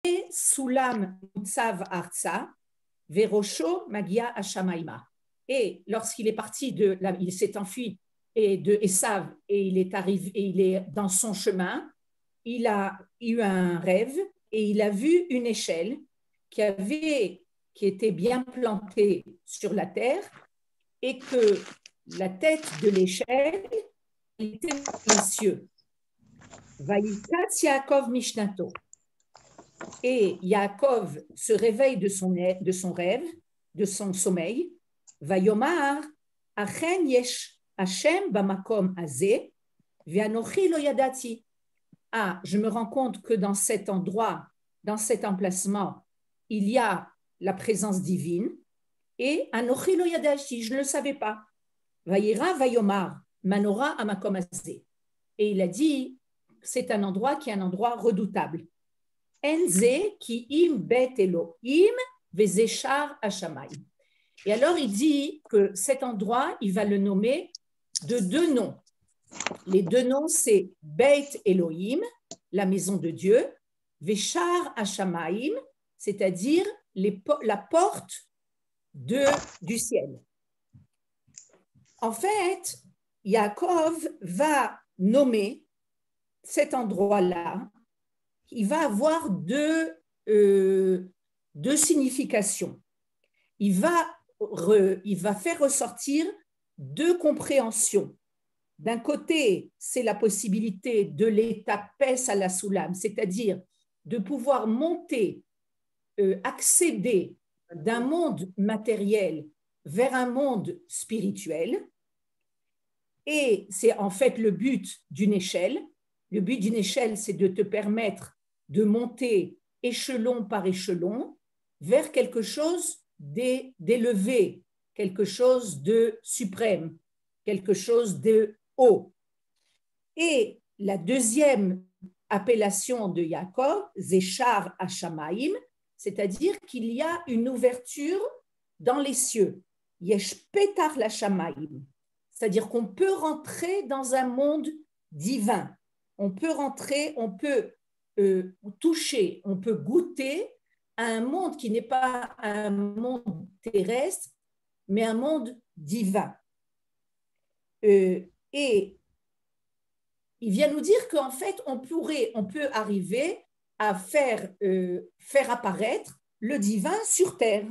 Sulam Mutsav Arza, Verosho Magia Ashamaima. Et lorsqu'il est parti il s'est enfui de Esav et il est arrivé, et il est dans son chemin, il a eu un rêve et il a vu une échelle qui était bien plantée sur la terre et que la tête de l'échelle était dans les cieux. Vaïkatz Yaakov Mishnato. Et Yaakov se réveille de son rêve, de son sommeil. Vayomar, Achen yesh Hashem bamakom azeh, ve'anochi lo yadati. Ah, je me rends compte que dans cet endroit, dans cet emplacement, il y a la présence divine. Et anochi lo yadati, je ne le savais pas. Vayira vayomar, manora amakom azeh. Et il a dit, c'est un endroit qui est un endroit redoutable. Enze ki im bet Elohim vezeshar hashamayim. Et alors il dit que cet endroit, il va le nommer de deux noms. Les deux noms, c'est Beit Elohim, la maison de Dieu, Veshar hashamayim, c'est-à-dire la porte du ciel. En fait, Yaakov va nommer cet endroit-là. Il va avoir deux significations. Il va faire ressortir deux compréhensions. D'un côté, c'est la possibilité de l'état Pes à la Soulam, c'est-à-dire de pouvoir monter, accéder d'un monde matériel vers un monde spirituel. Et c'est en fait le but d'une échelle. Le but d'une échelle, c'est de te permettre de monter échelon par échelon vers quelque chose d'élevé, quelque chose de suprême, quelque chose de haut. Et la deuxième appellation de Yaakov, Zeshar Hashamayim, c'est-à-dire qu'il y a une ouverture dans les cieux. Yesh Petar l'Hashamayim, c'est-à-dire qu'on peut rentrer dans un monde divin. On peut rentrer, on peut toucher, on peut goûter à un monde qui n'est pas un monde terrestre, mais un monde divin. Et il vient nous dire qu'en fait, on peut arriver à faire apparaître le divin sur terre.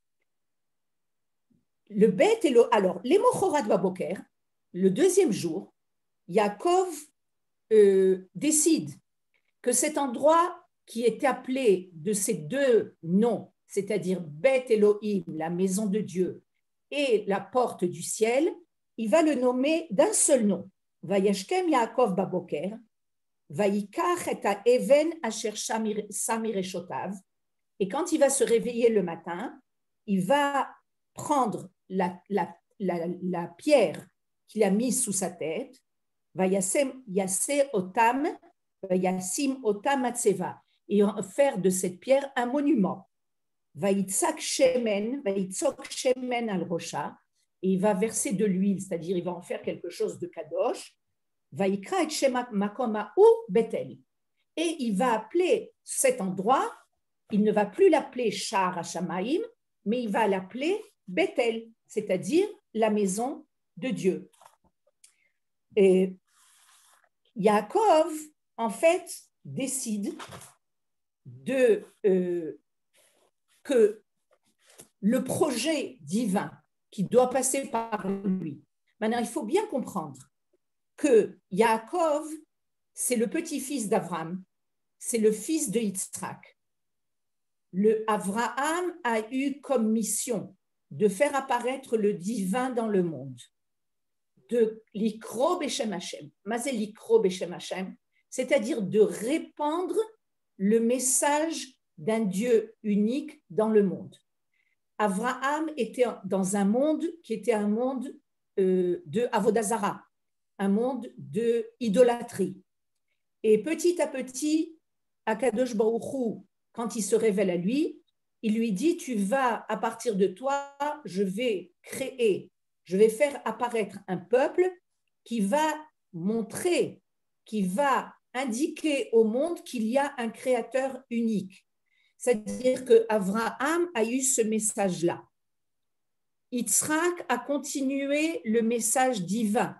Le bête et alors, les Mochorat Baboker, le deuxième jour, Yaakov décide que cet endroit qui est appelé de ces deux noms, c'est-à-dire Beth Elohim, la maison de Dieu, et la porte du ciel, il va le nommer d'un seul nom. Vayashkem Yaakov Baboker, Vayikach et Even Asher Samireshotav. Et quand il va se réveiller le matin, il va prendre la pierre qu'il a mise sous sa tête, Vayasem Yase Otam, Vayasim Otam Atseva, et faire de cette pierre un monument. Vayitzak Shemen al Rosha, et il va verser de l'huile, c'est-à-dire il va en faire quelque chose de kadosh. Vayikra et Shema Makoma ou Bethel, et il va appeler cet endroit, il ne va plus l'appeler Shar Hashamayim, mais il va l'appeler Bethel, c'est-à-dire la maison de Dieu. Et Yaakov, en fait, décide que le projet divin qui doit passer par lui. Maintenant, il faut bien comprendre que Yaakov, c'est le petit-fils d'Abraham, c'est le fils de Yitzhak. Abraham a eu comme mission de faire apparaître le divin dans le monde, de l'ikro b'shem Hashem. Mazé l'ikro b'shem Hashem, c'est-à-dire de répandre le message d'un Dieu unique dans le monde. Abraham était dans un monde qui était un monde de Avodazara, un monde de idolâtrie. Et petit à petit, Akadosh Baruch Hu, quand il se révèle à lui, il lui dit, tu vas, à partir de toi, je vais faire apparaître un peuple qui va montrer, qui va indiquer au monde qu'il y a un créateur unique. C'est-à-dire qu'Abraham a eu ce message-là. Yitzhak a continué le message divin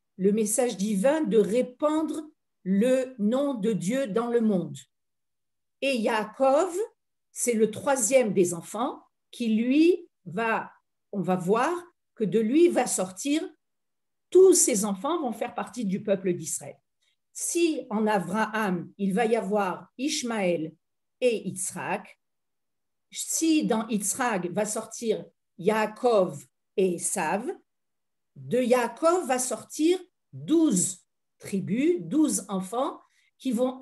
de répandre le nom de Dieu dans le monde. Et Yaakov, c'est le troisième des enfants qui, lui, on va voir que de lui va sortir, tous ses enfants vont faire partie du peuple d'Israël. Si en Abraham, il va y avoir Ishmaël et Yitzhak, si dans Yitzhak va sortir Yaakov et Esav, de Yaakov va sortir 12 tribus, 12 enfants qui vont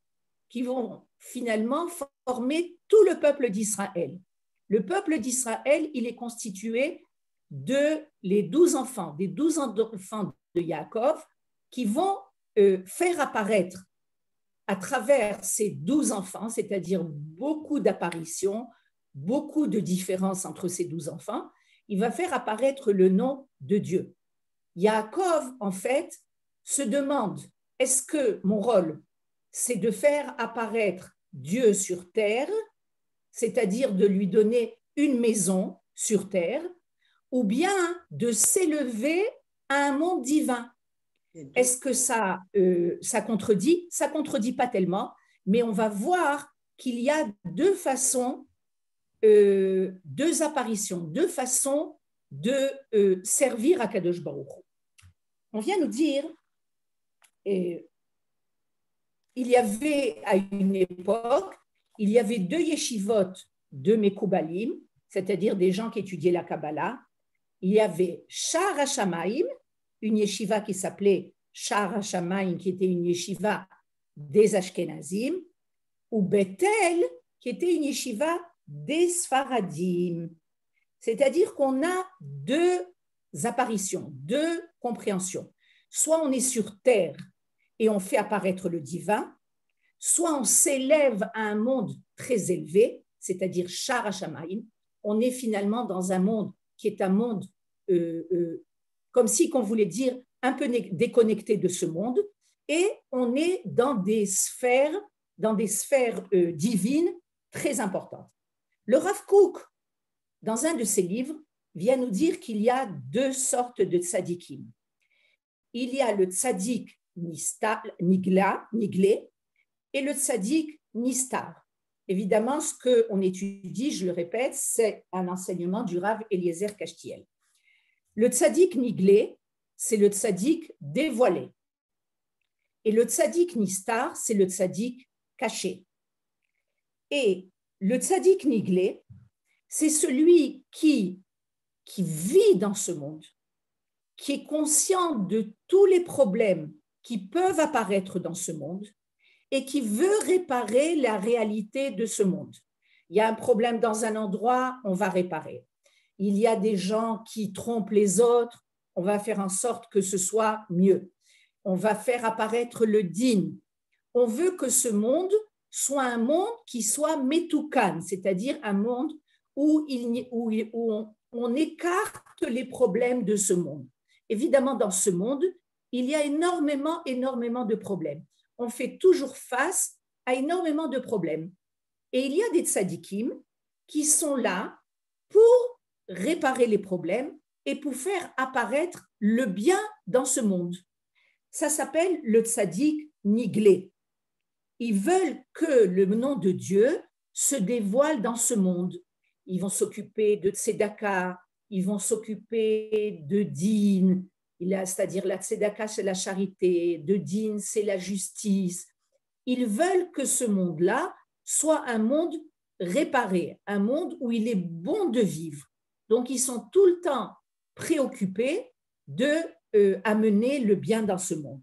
finalement former tout le peuple d'Israël. Le peuple d'Israël, il est constitué de les 12 enfants, des 12 enfants de Yaakov qui vont faire apparaître à travers ces 12 enfants, c'est-à-dire beaucoup d'apparitions, beaucoup de différences entre ces 12 enfants, il va faire apparaître le nom de Dieu. Yaakov, en fait, se demande, est-ce que mon rôle, c'est de faire apparaître Dieu sur terre, c'est-à-dire de lui donner une maison sur terre, ou bien de s'élever à un monde divin? Est-ce que ça contredit? Ça contredit pas tellement, mais on va voir qu'il y a deux façons, deux apparitions, deux façons de servir à Kadosh Baruch Hu. On vient nous dire, il y avait à une époque, il y avait deux yeshivot de Mekoubalim, c'est-à-dire des gens qui étudiaient la Kabbalah. Il y avait Sha'ar HaShamayim, une yeshiva qui s'appelait Sha'ar HaShamayim, qui était une yeshiva des Ashkenazim, ou Bethel, qui était une yeshiva des Sfaradim. C'est-à-dire qu'on a deux apparitions, deux compréhensions. Soit on est sur terre et on fait apparaître le divin, soit on s'élève à un monde très élevé, c'est-à-dire Sha'ar HaShamayim. On est finalement dans un monde qui est un monde comme si qu'on voulait dire un peu déconnecté de ce monde, et on est dans des sphères divines très importantes. Le Rav Kook, dans un de ses livres, vient nous dire qu'il y a deux sortes de tzadikim. Il y a le tzadik niglé et le tzadik nistar. Évidemment, ce qu'on étudie, je le répète, c'est un enseignement du Rav Eliezer Kashtiel. Le tzadik niglé, c'est le tzadik dévoilé. Et le tzadik nistar, c'est le tzadik caché. Et le tzadik niglé, c'est celui qui vit dans ce monde, qui est conscient de tous les problèmes qui peuvent apparaître dans ce monde et qui veut réparer la réalité de ce monde. Il y a un problème dans un endroit, on va réparer. Il y a des gens qui trompent les autres, on va faire en sorte que ce soit mieux. On va faire apparaître le din. On veut que ce monde soit un monde qui soit metoukan, c'est-à-dire un monde où on écarte les problèmes de ce monde. Évidemment, dans ce monde, il y a énormément de problèmes. On fait toujours face à énormément de problèmes. Et il y a des tzadikim qui sont là pour réparer les problèmes et pour faire apparaître le bien dans ce monde. Ça s'appelle le tzadik niglé. Ils veulent que le nom de Dieu se dévoile dans ce monde. Ils vont s'occuper de tzedaka, ils vont s'occuper de din, c'est-à-dire la tzedaka, c'est la charité, de din, c'est la justice. Ils veulent que ce monde-là soit un monde réparé, un monde où il est bon de vivre. Donc, ils sont tout le temps préoccupés d'amener le bien dans ce monde.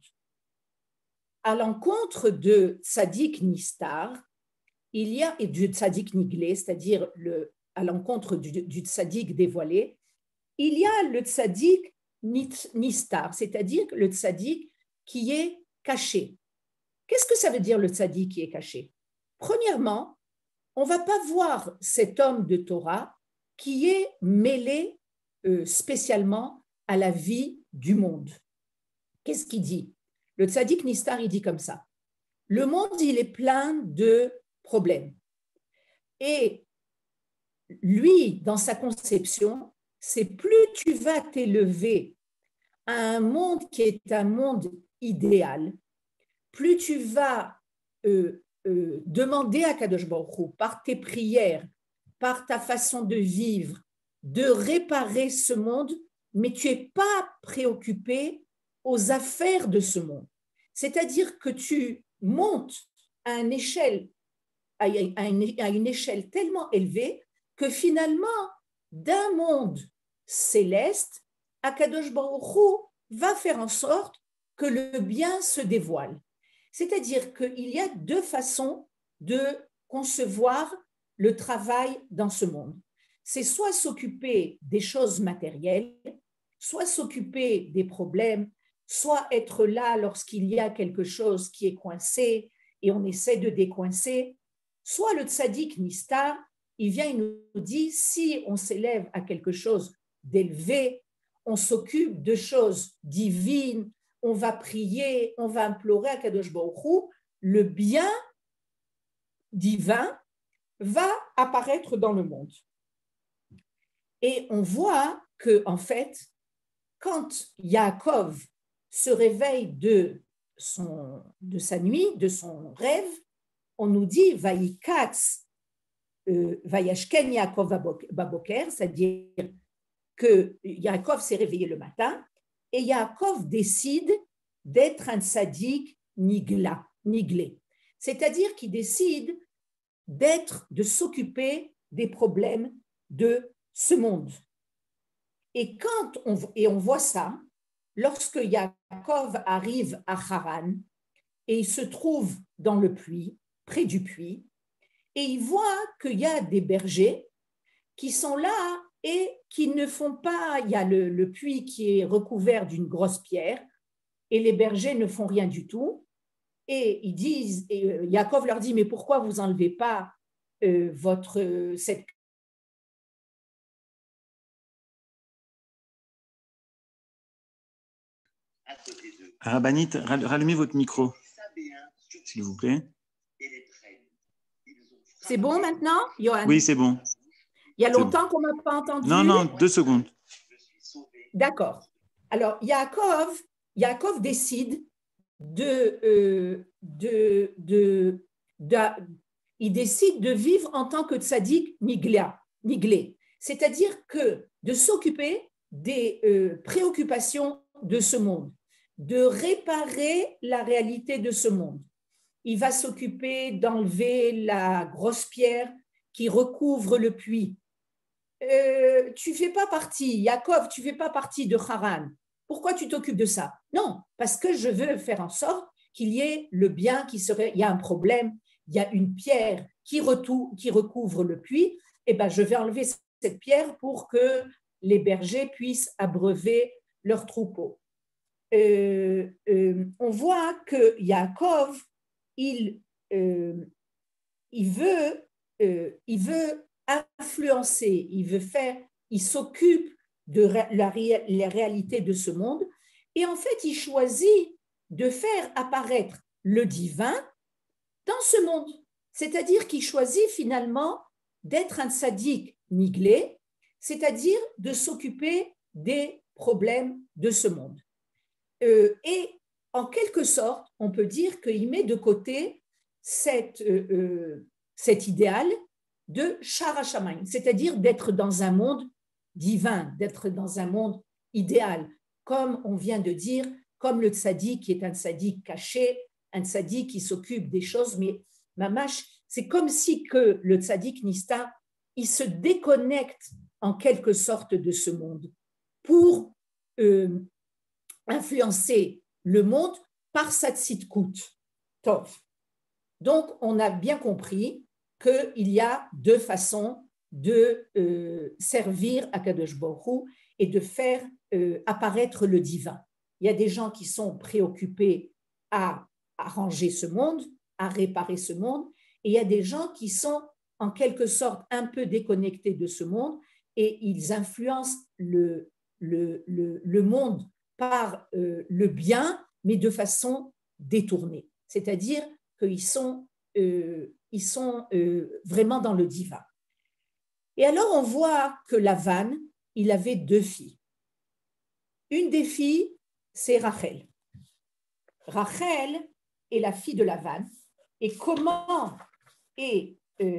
À l'encontre de tzadik nistar, il y a, et du tzadik niglé, c'est-à-dire à l'encontre du tzadik dévoilé, il y a le tzadik nistar, c'est-à-dire le tzadik qui est caché. Qu'est-ce que ça veut dire le tzadik qui est caché? Premièrement, on ne va pas voir cet homme de Torah qui est mêlé spécialement à la vie du monde. Qu'est-ce qu'il dit? Le tzadik nistar, il dit comme ça. Le monde, il est plein de problèmes. Et lui, dans sa conception, c'est plus tu vas t'élever à un monde qui est un monde idéal, plus tu vas demander à Kadosh Baruch Hu, par tes prières, par ta façon de vivre, de réparer ce monde, mais tu n'es pas préoccupé aux affaires de ce monde. C'est-à-dire que tu montes à une échelle, à une échelle tellement élevée que finalement, d'un monde céleste, Akadosh Baruch Hu va faire en sorte que le bien se dévoile. C'est-à-dire qu'il y a deux façons de concevoir le travail dans ce monde. C'est soit s'occuper des choses matérielles, soit s'occuper des problèmes, soit être là lorsqu'il y a quelque chose qui est coincé et on essaie de décoincer, soit le tzaddik Nistar, il vient, il nous dit, si on s'élève à quelque chose d'élevé, on s'occupe de choses divines, on va prier, on va implorer à Kadosh Baruch Hu, le bien divin va apparaître dans le monde. Et on voit que, en fait, quand Yaakov se réveille de sa nuit, de son rêve, on nous dit Vaïkatz, Vayashken Yaakov Baboker, c'est-à-dire que Yaakov s'est réveillé le matin et Yaakov décide d'être un tzaddik niglé, c'est-à-dire qu'il décide de s'occuper des problèmes de ce monde. Et on voit ça, lorsque Yaakov arrive à Haran et il se trouve dans le puits, près du puits, et il voit qu'il y a des bergers qui sont là et qui ne font pas, il y a le puits qui est recouvert d'une grosse pierre et les bergers ne font rien du tout. Et ils disent, et Yaakov leur dit, mais pourquoi vous n'enlevez pas cette Rabanit, rallumez votre micro, s'il vous plaît. C'est bon maintenant, Johan? Oui, c'est bon. Il y a longtemps qu'on ne m'a pas entendu? Non, 2 secondes. D'accord. Alors, Yaakov décide il décide de vivre en tant que tzaddik niglé, c'est-à-dire que de s'occuper des préoccupations de ce monde, de réparer la réalité de ce monde. Il va s'occuper d'enlever la grosse pierre qui recouvre le puits. Tu fais pas partie, Yaakov, tu fais pas partie de Haran. Pourquoi tu t'occupes de ça? Non, parce que je veux faire en sorte qu'il y ait le bien qui serait. Il y a un problème, il y a une pierre qui recouvre le puits. Eh ben, je vais enlever cette pierre pour que les bergers puissent abreuver leurs troupeaux. On voit que Yaakov, il veut influencer, il s'occupe de la réalité de ce monde et en fait, il choisit de faire apparaître le divin dans ce monde. C'est-à-dire qu'il choisit finalement d'être un tzaddik niglé, c'est-à-dire de s'occuper des problèmes de ce monde. Et en quelque sorte, on peut dire qu'il met de côté cet idéal de Shar HaShamayim, c'est-à-dire d'être dans un monde divin, d'être dans un monde idéal, comme on vient de dire, comme le tzaddik qui est un tzaddik caché, un tzaddik qui s'occupe des choses, mais mamash, c'est comme si que le tzaddik Nista, il se déconnecte en quelque sorte de ce monde pour influencer le monde par sa tzidkout, tov. Donc, on a bien compris qu'il y a deux façons de servir à Kadosh Baruch Hu et de faire apparaître le divin. Il y a des gens qui sont préoccupés à arranger ce monde, à réparer ce monde, et il y a des gens qui sont en quelque sorte un peu déconnectés de ce monde et ils influencent le monde par le bien, mais de façon détournée. C'est-à-dire qu'ils sont ils sont vraiment dans le divin. Et alors, on voit que Lavan, il avait 2 filles. Une des filles, c'est Rachel. Rachel est la fille de Lavan. Et comment est...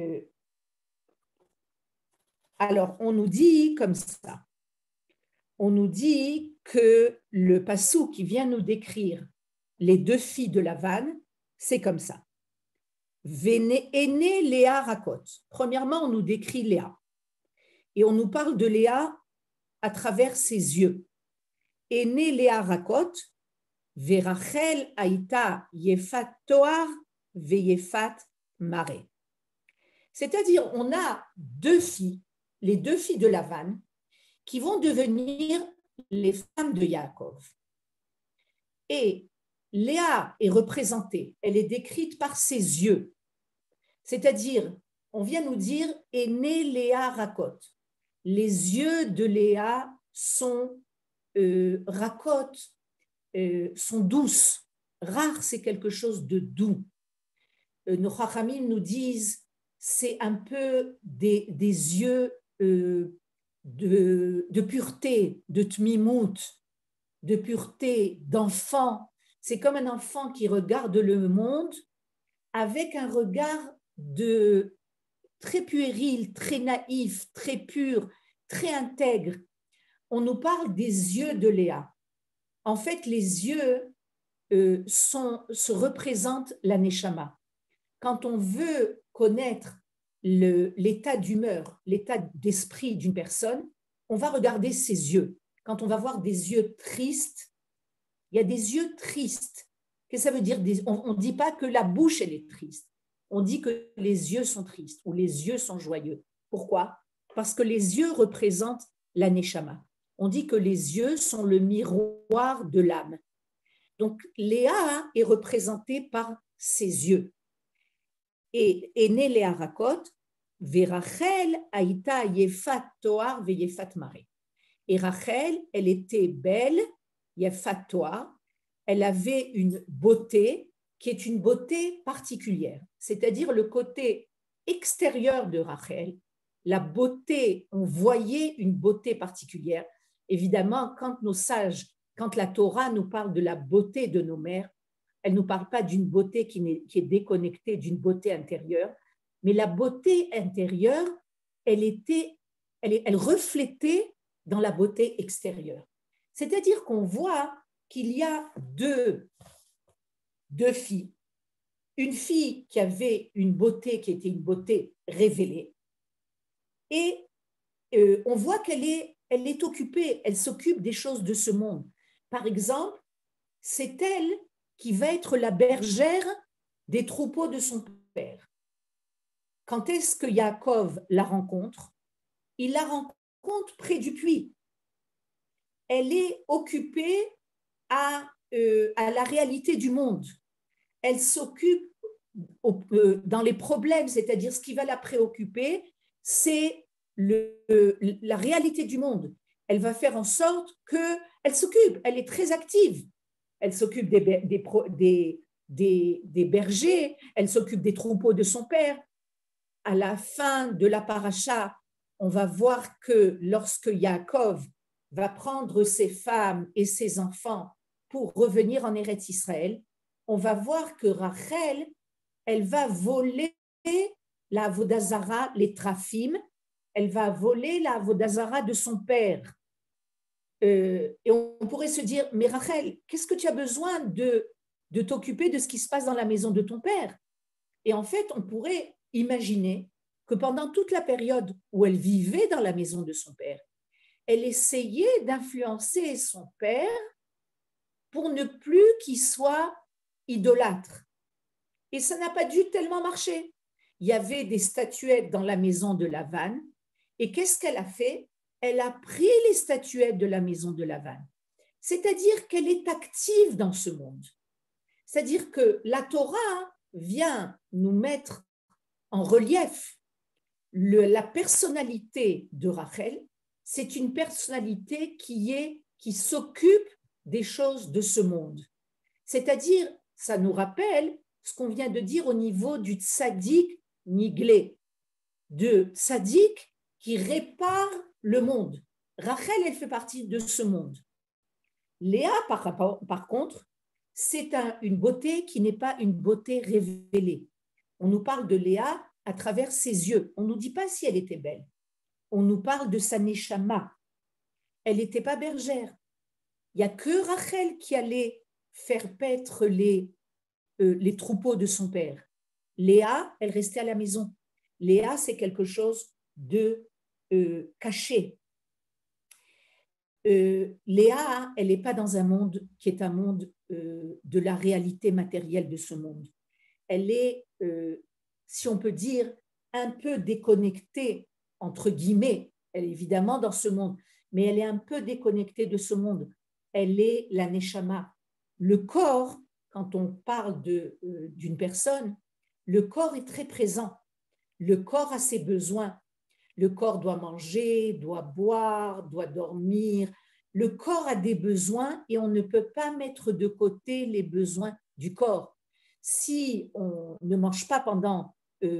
alors, on nous dit comme ça. On nous dit que le passou qui vient nous décrire les 2 filles de Lavan, c'est comme ça. Aînée Léa Rakot. Premièrement, on nous décrit Léa. Et on nous parle de Léa à travers ses yeux. Aînée Léa Rakot, Verachel Aïta Yefat Toar Veyefat Mare. C'est-à-dire, on a 2 filles, les 2 filles de Lavan, qui vont devenir les femmes de Yaakov. Et Léa est représentée, elle est décrite par ses yeux. C'est-à-dire, on vient nous dire, est née Léa Rakot. Les yeux de Léa sont Rakot, sont douces. Rare, c'est quelque chose de doux. Nos Chachamim nous disent, c'est un peu des yeux de pureté, de tmimout, de pureté, d'enfant. C'est comme un enfant qui regarde le monde avec un regard très puéril, très naïf, très pur, très intègre. On nous parle des yeux de Léa. En fait, les yeux se représentent la neshama. Quand on veut connaître l'état d'humeur, l'état d'esprit d'une personne, on va regarder ses yeux. Quand on va voir des yeux tristes, il y a des yeux tristes. Qu'est-ce que ça veut dire? On ne dit pas que la bouche, elle est triste. On dit que les yeux sont tristes ou les yeux sont joyeux. Pourquoi? Parce que les yeux représentent la neshama. On dit que les yeux sont le miroir de l'âme. Donc, Léa est représentée par ses yeux. Et né Léa Rakot, Verachel Aïta Yefat Toar Veyefat Mare. Et Rachel, elle était belle, Yefat Toar, elle avait une beauté qui est une beauté particulière, c'est-à-dire le côté extérieur de Rachel, la beauté, on voyait une beauté particulière. Évidemment, quand nos sages, quand la Torah nous parle de la beauté de nos mères, elle ne nous parle pas d'une beauté qui est déconnectée d'une beauté intérieure, mais la beauté intérieure, elle reflétait dans la beauté extérieure. C'est-à-dire qu'on voit qu'il y a deux filles. Une fille qui avait une beauté qui était une beauté révélée, et on voit qu'elle est occupée, elle s'occupe des choses de ce monde. Par exemple, c'est elle qui va être la bergère des troupeaux de son père. Quand est-ce que Yaakov la rencontre? Il la rencontre près du puits. Elle est occupée à la réalité du monde. Elle s'occupe dans les problèmes, c'est-à-dire ce qui va la préoccuper, c'est la réalité du monde. Elle va faire en sorte qu'elle s'occupe, elle est très active. Elle s'occupe des bergers, elle s'occupe des troupeaux de son père. À la fin de la paracha, on va voir que lorsque Yaakov va prendre ses femmes et ses enfants pour revenir en Eretz Israël, on va voir que Rachel, elle va voler la Avodazara, les Trafim, elle va voler la Avodazara de son père. Et on pourrait se dire, mais Rachel, qu'est-ce que tu as besoin de t'occuper de ce qui se passe dans la maison de ton père? Et en fait, on pourrait imaginer que pendant toute la période où elle vivait dans la maison de son père, elle essayait d'influencer son père pour ne plus qu'il soit idolâtre. Et ça n'a pas dû tellement marcher. Il y avait des statuettes dans la maison de Lavan, et qu'est-ce qu'elle a fait? Elle a pris les statuettes de la maison de Lavan. C'est-à-dire qu'elle est active dans ce monde. C'est-à-dire que la Torah vient nous mettre en relief la personnalité de Rachel. C'est une personnalité qui s'occupe des choses de ce monde. C'est-à-dire, ça nous rappelle ce qu'on vient de dire au niveau du tzaddik niglé, de tzaddik qui répare le monde. Rachel, elle fait partie de ce monde. Léa, par contre, c'est une beauté qui n'est pas une beauté révélée. On nous parle de Léa à travers ses yeux. On ne nous dit pas si elle était belle. On nous parle de sa neshama. Elle n'était pas bergère. Il n'y a que Rachel qui allait faire paître les troupeaux de son père. Léa, elle restait à la maison. Léa, c'est quelque chose de caché. Léa, elle n'est pas dans un monde qui est un monde de la réalité matérielle de ce monde. Elle est, si on peut dire, un peu déconnectée, entre guillemets. Elle est évidemment dans ce monde, mais elle est un peu déconnectée de ce monde. Elle est la neshama. Le corps, quand on parle d'une personne, le corps est très présent. Le corps a ses besoins. Le corps doit manger, doit boire, doit dormir. Le corps a des besoins et on ne peut pas mettre de côté les besoins du corps. Si on ne mange pas pendant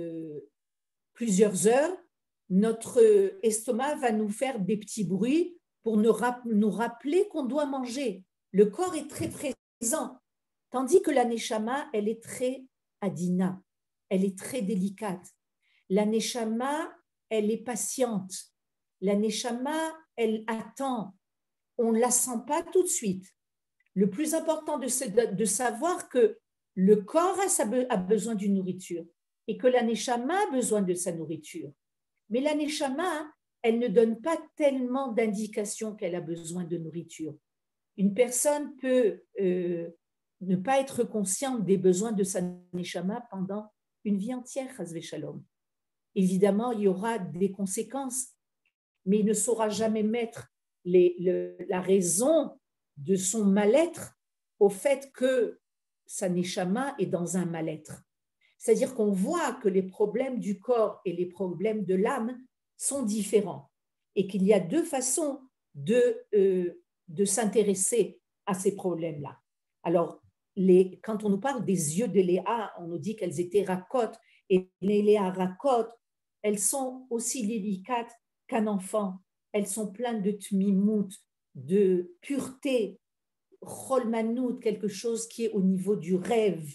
plusieurs heures, notre estomac va nous faire des petits bruits pour nous rappeler qu'on doit manger. Le corps est très présent, tandis que la neshama, elle est très adina, elle est très délicate. La neshama, elle est patiente. La neshama, elle attend. On ne la sent pas tout de suite. Le plus important de savoir que le corps a besoin d'une nourriture et que la neshama a besoin de sa nourriture. Mais la neshama, elle ne donne pas tellement d'indications qu'elle a besoin de nourriture. Une personne peut ne pas être consciente des besoins de sa neshama pendant une vie entière, chas v'shalom. Évidemment, il y aura des conséquences, mais il ne saura jamais mettre la raison de son mal-être au fait que sa neshama est dans un mal-être. C'est-à-dire qu'on voit que les problèmes du corps et les problèmes de l'âme sont différents et qu'il y a deux façons de s'intéresser à ces problèmes-là. Alors, quand on nous parle des yeux de Léa, on nous dit qu'elles étaient racotes, et les Léa racotes, elles sont aussi délicates qu'un enfant. Elles sont pleines de tmimout, de pureté, cholmanout, quelque chose qui est au niveau du rêve.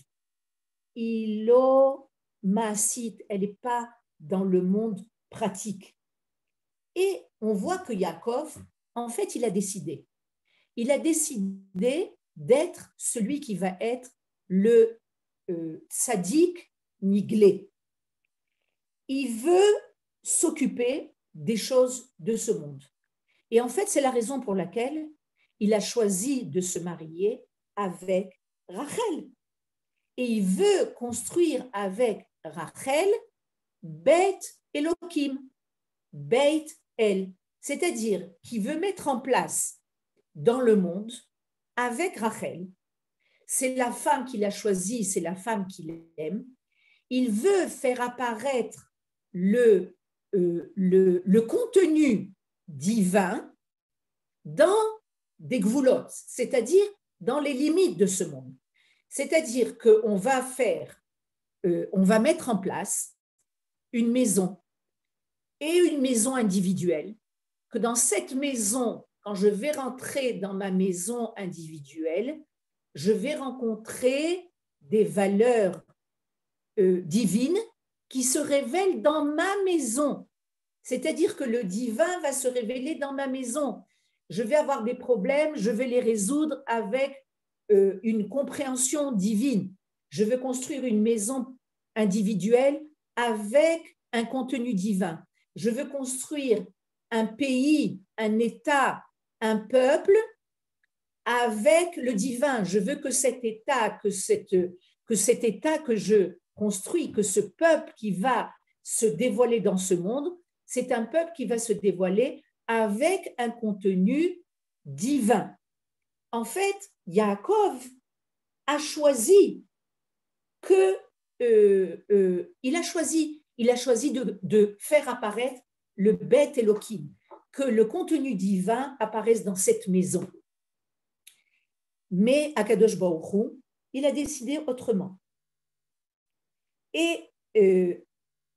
Ilo maasit, elle n'est pas dans le monde pratique. Et on voit que Yaakov, en fait, il a décidé. Il a décidé d'être celui qui va être le tzaddik niglé. Il veut s'occuper des choses de ce monde. Et en fait, c'est la raison pour laquelle il a choisi de se marier avec Rachel. Et il veut construire avec Rachel Beit Elohim, Beit El, c'est-à-dire qu'il veut mettre en place dans le monde avec Rachel. C'est la femme qu'il a choisie, c'est la femme qu'il aime. Il veut faire apparaître le contenu divin dans des gvoulots, c'est-à-dire dans les limites de ce monde. C'est-à-dire qu'on va on va mettre en place une maison et une maison individuelle, que dans cette maison, quand je vais rentrer dans ma maison individuelle, je vais rencontrer des valeurs divines qui se révèlent dans ma maison. C'est-à-dire que le divin va se révéler dans ma maison. Je vais avoir des problèmes, je vais les résoudre avec une compréhension divine. Je veux construire une maison individuelle avec un contenu divin. Je veux construire un pays, un État, un peuple avec le divin. Je veux que cet État, que cet État que je construis, que ce peuple qui va se dévoiler dans ce monde, c'est un peuple qui va se dévoiler avec un contenu divin. En fait, Yaakov a choisi il a choisi de faire apparaître le Beit Elohim, que le contenu divin apparaisse dans cette maison. Mais Akadosh Baruch Hu, il a décidé autrement. Et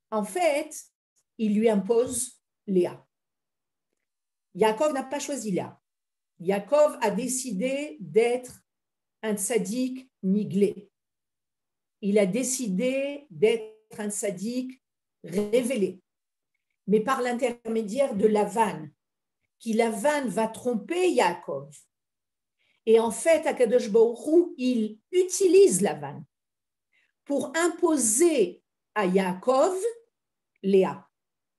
en fait, il lui impose Léa. Yaakov n'a pas choisi Léa. Yaakov a décidé d'être un tzaddik niglé. Il a décidé d'être un tzaddik révélé, mais par l'intermédiaire de Lavan, qui Lavan va tromper Yaakov. Et en fait, Akadosh Baruch Hu, il utilise Lavan pour imposer à Yaakov Léa.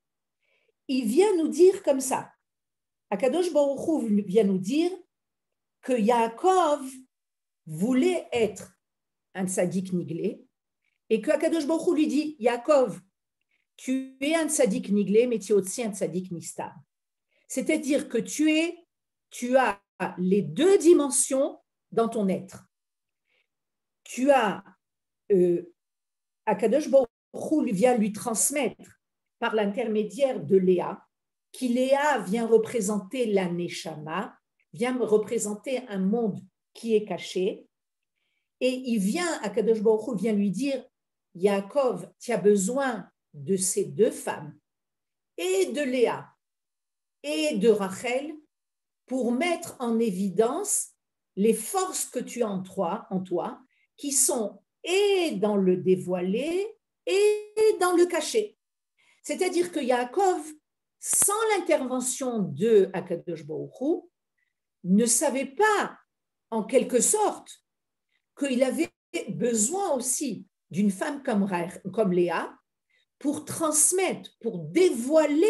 Il vient nous dire comme ça. Akadosh Baruch Hu vient nous dire que Yaakov voulait être un tzaddik niglé et que Akadosh Baruch Hu lui dit, Yaakov, tu es un tzaddik niglé, mais tu es aussi un tzaddik nistar. C'est-à-dire que tu as les deux dimensions dans ton être. Tu as Akadosh Baruch Hu vient lui transmettre par l'intermédiaire de Léa, qui Léa vient représenter la Neshama, vient représenter un monde qui est caché, et il vient, Akadosh Baruch Hu vient lui dire, Yaakov, tu as besoin de ces deux femmes, et de Léa, et de Rachel, pour mettre en évidence les forces que tu as en toi, qui sont et dans le dévoilé et dans le caché. C'est-à-dire que Yaakov, sans l'intervention de Akadosh Baruch Hu, ne savait pas, en quelque sorte, qu'il avait besoin aussi d'une femme comme Léa pour transmettre, pour dévoiler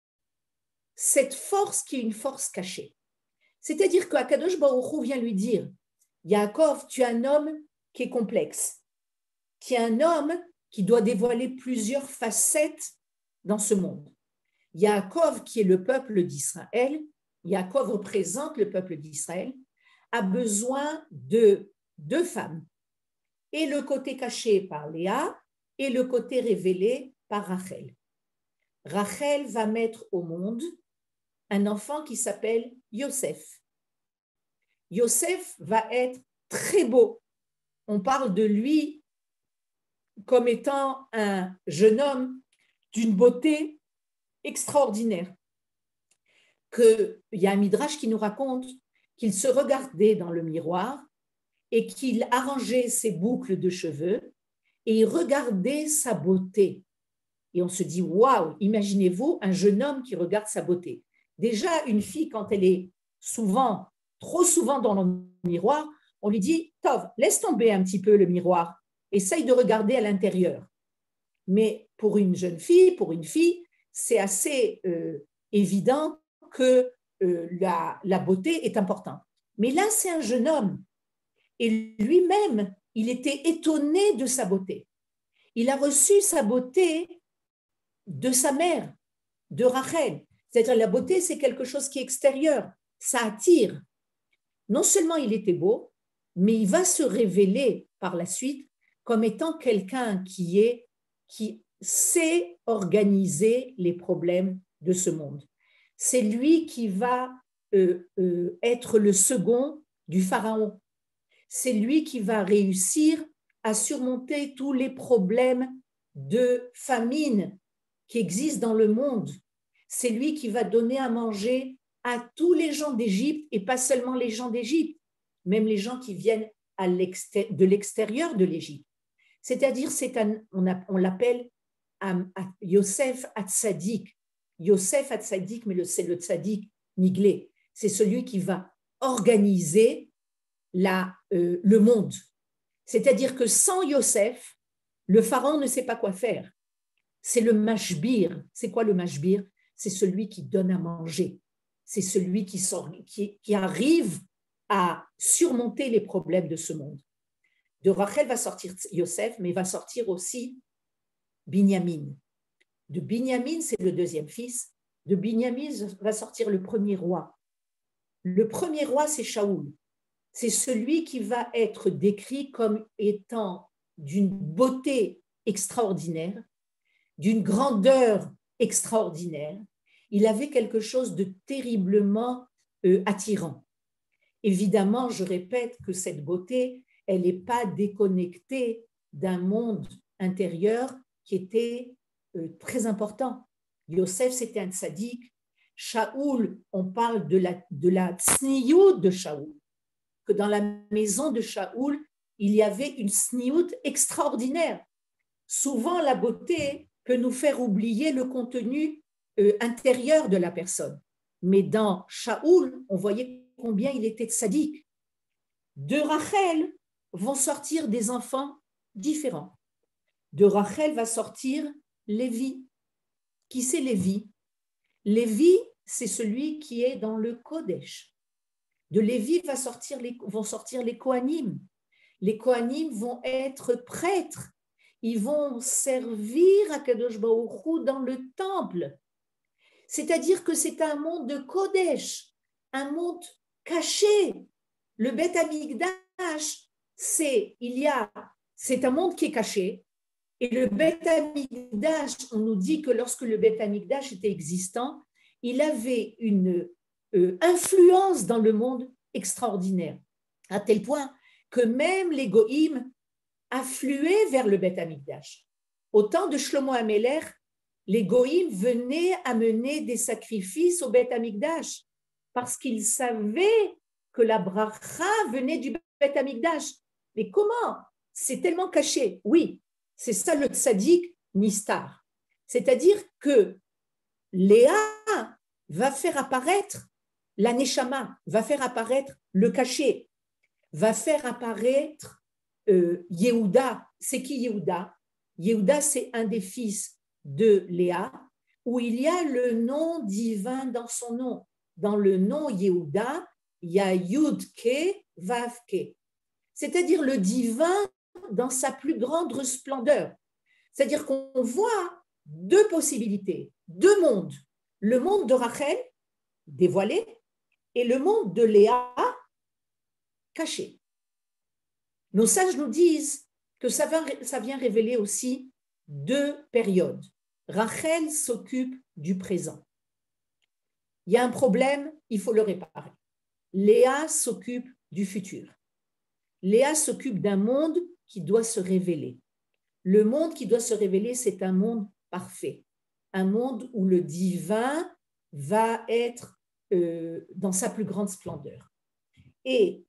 cette force qui est une force cachée. C'est-à-dire qu'Akadosh Baruch Hu vient lui dire, Yaakov, tu es un homme qui est complexe, qui est un homme qui doit dévoiler plusieurs facettes dans ce monde. Yaakov, qui est le peuple d'Israël, Yaakov représente le peuple d'Israël, a besoin de deux femmes, et le côté caché par Léa et le côté révélé par Rachel. Rachel va mettre au monde un enfant qui s'appelle Yosef. Yosef va être très beau. On parle de lui comme étant un jeune homme d'une beauté extraordinaire. Il y a un midrash qui nous raconte qu'il se regardait dans le miroir et qu'il arrangeait ses boucles de cheveux et il regardait sa beauté. Et on se dit, waouh, imaginez-vous un jeune homme qui regarde sa beauté. Déjà, une fille, quand elle est trop souvent dans le miroir, on lui dit, Tov, laisse tomber un petit peu le miroir, essaye de regarder à l'intérieur. Mais pour une jeune fille, pour une fille, c'est assez évident que la beauté est importante. Mais là, c'est un jeune homme. Et lui-même, il était étonné de sa beauté. Il a reçu sa beauté de sa mère, de Rachel. C'est-à-dire la beauté, c'est quelque chose qui est extérieur, ça attire. Non seulement il était beau, mais il va se révéler par la suite comme étant quelqu'un qui sait organiser les problèmes de ce monde. C'est lui qui va être le second du pharaon. C'est lui qui va réussir à surmonter tous les problèmes de famine qui existent dans le monde. C'est lui qui va donner à manger à tous les gens d'Égypte et pas seulement les gens d'Égypte, même les gens qui viennent de l'extérieur de l'Égypte. C'est-à-dire, on l'appelle Yosef Hatzadik. Yosef Hatzadik, mais c'est le Tzadik niglé. C'est celui qui va organiser le monde. C'est-à-dire que sans Yosef, le pharaon ne sait pas quoi faire. C'est le mashbir. C'est quoi le mashbir? C'est celui qui donne à manger. C'est celui qui arrive à surmonter les problèmes de ce monde. De Rachel va sortir Yosef, mais va sortir aussi Binyamin. De Binyamin, c'est le deuxième fils. De Binyamin va sortir le premier roi. Le premier roi, c'est Shaoul. C'est celui qui va être décrit comme étant d'une beauté extraordinaire, d'une grandeur extraordinaire. Il avait quelque chose de terriblement attirant. Évidemment, je répète que cette beauté, elle n'est pas déconnectée d'un monde intérieur qui était très important. Yosef, c'était un tzaddik. Shaoul, on parle de la tsniout de Shaoul, que dans la maison de Shaoul, il y avait une tsniout extraordinaire. Souvent, la beauté peut nous faire oublier le contenu intérieur de la personne. Mais dans Shaoul, on voyait combien il était tzaddik. De Rachel vont sortir des enfants différents. De Rachel va sortir Lévi. Qui c'est Lévi? Lévi, c'est celui qui est dans le Kodesh. De Lévi vont sortir les Kohanim. Les Kohanim vont être prêtres. Ils vont servir à Kadosh Baruch Hu dans le temple. C'est-à-dire que c'est un monde de Kodesh, un monde caché. Le Beth Amikdash, c'est un monde qui est caché. Et le Beth Amikdash, on nous dit que lorsque le Beth Amikdash était existant, il avait une influence dans le monde extraordinaire, à tel point que même les Goïm affluaient vers le Beth Amikdash. Au temps de Shlomo Améler, les Goïm venaient amener des sacrifices au Beth Amikdash parce qu'ils savaient que la bracha venait du Beth Amikdash. Mais comment? C'est tellement caché. Oui, c'est ça le tzaddik nistar. C'est-à-dire que Léa va faire apparaître la neshama, va faire apparaître le cachet, va faire apparaître Yehuda. C'est qui Yehuda? Yehuda, c'est un des fils de Léa, où il y a le nom divin dans son nom. Dans le nom Yehuda, il y a Yud-Ke, Vav-Ke. C'est-à-dire le divin dans sa plus grande splendeur. C'est-à-dire qu'on voit deux possibilités, deux mondes. Le monde de Rachel, dévoilé, et le monde de Léa, caché. Nos sages nous disent que ça vient révéler aussi deux périodes. Rachel s'occupe du présent. Il y a un problème, il faut le réparer. Léa s'occupe du futur. Léa s'occupe d'un monde qui doit se révéler. Le monde qui doit se révéler, c'est un monde parfait, un monde où le divin va être dans sa plus grande splendeur. Et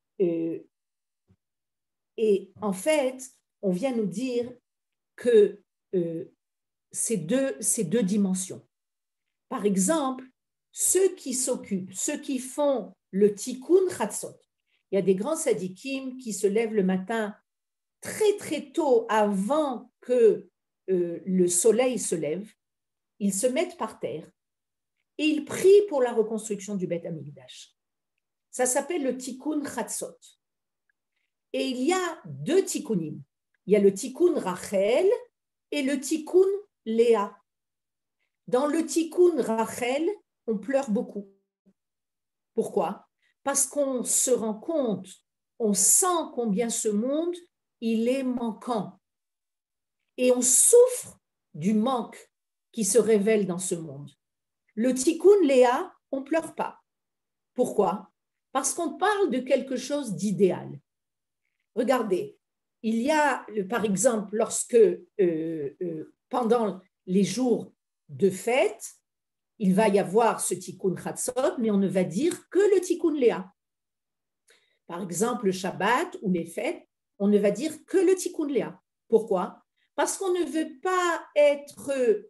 en fait, on vient nous dire que ces deux dimensions. Par exemple, ceux qui font le tikkun chatzot, il y a des grands sadikim qui se lèvent le matin très très tôt avant que le soleil se lève, ils se mettent par terre et ils prient pour la reconstruction du Beth Amikdash. Ça s'appelle le tikkun chatzot. Et il y a deux tikkunim. Il y a le tikkun Rachel et le tikkun Léa. Dans le tikkun Rachel, on pleure beaucoup. Pourquoi? Parce qu'on se rend compte, on sent combien ce monde, il est manquant. Et on souffre du manque qui se révèle dans ce monde. Le tikkun Léa, on ne pleure pas. Pourquoi? Parce qu'on parle de quelque chose d'idéal. Regardez, il y a, par exemple, lorsque pendant les jours de fête, il va y avoir ce tikkun chatzot, mais on ne va dire que le tikkun Léa. Par exemple, le Shabbat ou les fêtes, on ne va dire que le tikkun Léa. Pourquoi? Parce qu'on ne veut pas être,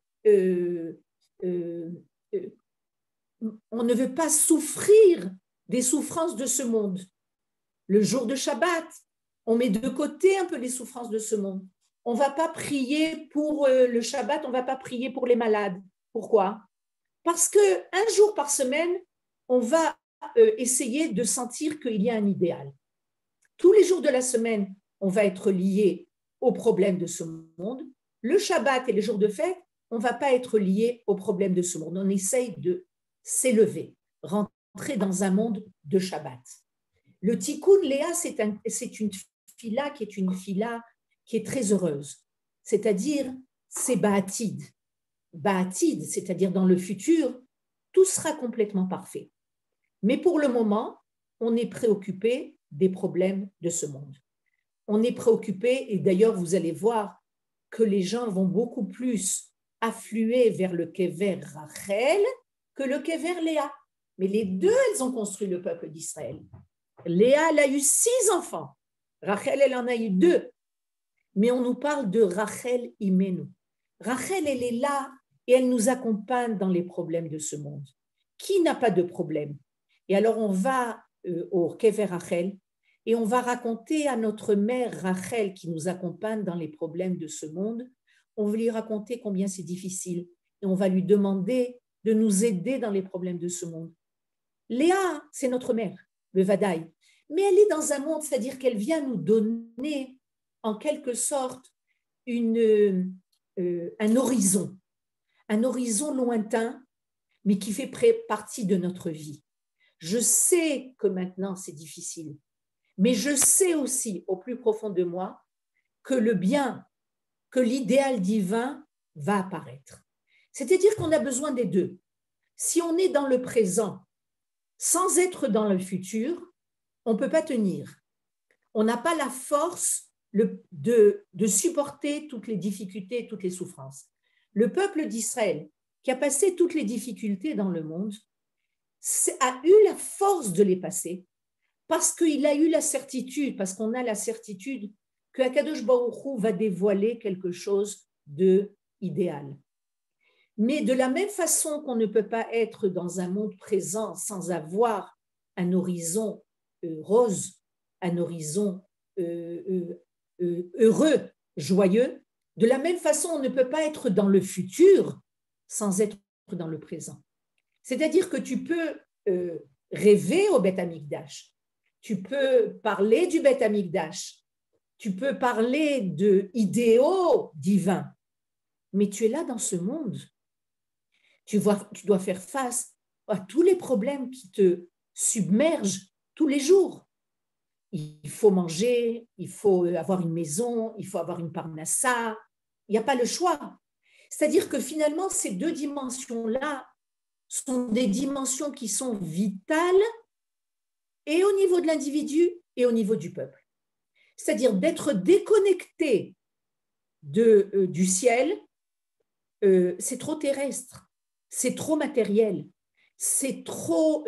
on ne veut pas souffrir des souffrances de ce monde. Le jour de Shabbat, on met de côté un peu les souffrances de ce monde. On ne va pas prier pour le Shabbat, on ne va pas prier pour les malades. Pourquoi? Parce qu'un jour par semaine, on va essayer de sentir qu'il y a un idéal. Tous les jours de la semaine, on va être lié aux problèmes de ce monde. Le Shabbat et les jours de fête, on ne va pas être lié aux problèmes de ce monde. On essaye de s'élever, rentrer dans un monde de Shabbat. Le tikkun Léa, c'est une fila qui est une fila qui est très heureuse. C'est-à-dire, c'est Ba'atid. Ba'atid, c'est-à-dire dans le futur, tout sera complètement parfait. Mais pour le moment, on est préoccupé des problèmes de ce monde. On est préoccupé, et d'ailleurs, vous allez voir que les gens vont beaucoup plus afflué vers le Kever Rachel que le Kever Léa. Mais les deux, elles ont construit le peuple d'Israël. Léa, elle a eu 6 enfants. Rachel, elle en a eu 2. Mais on nous parle de Rachel Imenu. Rachel, elle est là et elle nous accompagne dans les problèmes de ce monde. Qui n'a pas de problème? Et alors, on va au Kever Rachel et on va raconter à notre mère Rachel qui nous accompagne dans les problèmes de ce monde, on va lui raconter combien c'est difficile et on va lui demander de nous aider dans les problèmes de ce monde. Léa, c'est notre mère, le Vadaï, mais elle est dans un monde, c'est-à-dire qu'elle vient nous donner en quelque sorte un horizon lointain, mais qui fait partie de notre vie. Je sais que maintenant c'est difficile, mais je sais aussi au plus profond de moi que le bien, que l'idéal divin va apparaître. C'est-à-dire qu'on a besoin des deux. Si on est dans le présent sans être dans le futur, on ne peut pas tenir. On n'a pas la force de supporter toutes les difficultés, toutes les souffrances. Le peuple d'Israël, qui a passé toutes les difficultés dans le monde, a eu la force de les passer parce qu'il a eu la certitude, parce qu'on a la certitude que Akadosh Baruch Hu va dévoiler quelque chose d'idéal. Mais de la même façon qu'on ne peut pas être dans un monde présent sans avoir un horizon rose, un horizon heureux, joyeux, de la même façon on ne peut pas être dans le futur sans être dans le présent. C'est-à-dire que tu peux rêver au Beth Amikdash, tu peux parler du Beth Amikdash, tu peux parler d'idéaux divins, mais tu es là dans ce monde. Tu dois faire face à tous les problèmes qui te submergent tous les jours. Il faut manger, il faut avoir une maison, il faut avoir une parnassa, il n'y a pas le choix. C'est-à-dire que finalement, ces deux dimensions-là sont des dimensions qui sont vitales et au niveau de l'individu et au niveau du peuple. C'est-à-dire d'être déconnecté du ciel, c'est trop terrestre, c'est trop matériel, c'est trop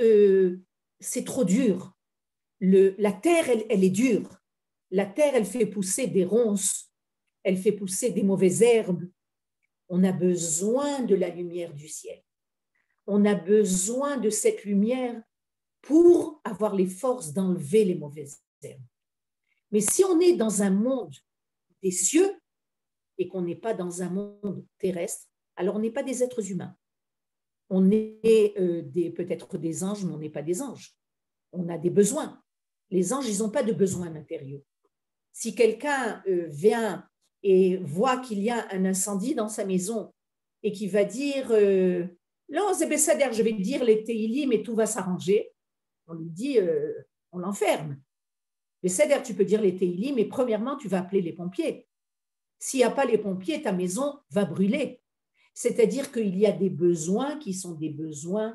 dur. La terre, elle est dure. La terre, elle fait pousser des ronces, elle fait pousser des mauvaises herbes. On a besoin de la lumière du ciel. On a besoin de cette lumière pour avoir les forces d'enlever les mauvaises herbes. Mais si on est dans un monde des cieux et qu'on n'est pas dans un monde terrestre, alors on n'est pas des êtres humains. On est peut-être des anges, mais on n'est pas des anges. On a des besoins. Les anges, ils n'ont pas de besoins matériaux. Si quelqu'un vient et voit qu'il y a un incendie dans sa maison et qui va dire non, c'est Bessader, je vais dire les Teilim et tout va s'arranger, on lui dit on l'enferme. Bessader, tu peux dire les Teilim, mais premièrement, tu vas appeler les pompiers. S'il n'y a pas les pompiers, ta maison va brûler. C'est-à-dire qu'il y a des besoins qui sont des besoins